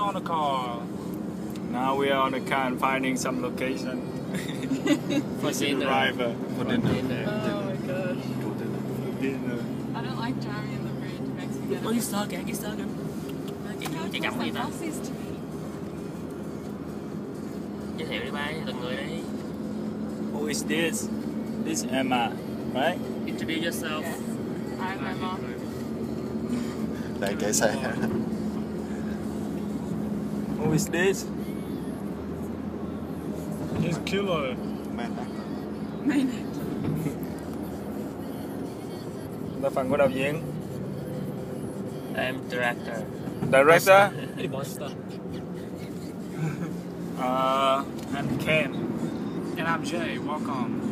on the car. Now we are on the car and finding some location for the driver. For dinner. Oh my gosh. Dinner. I don't like driving in the bridge. It makes me get Ôi sao kìa, sao kìa. Chị cầm gì ta? Giới thiệu đi ba, từng người đi. Who is this? This is Emma, right? Introduce yourself. Yes. I'm my mom. Đây kể xe. Who is this? He's Kilo. Main. Là phần của đạo diễn. I'm director. Director? Buster. And Ken. And I'm Jay. Welcome.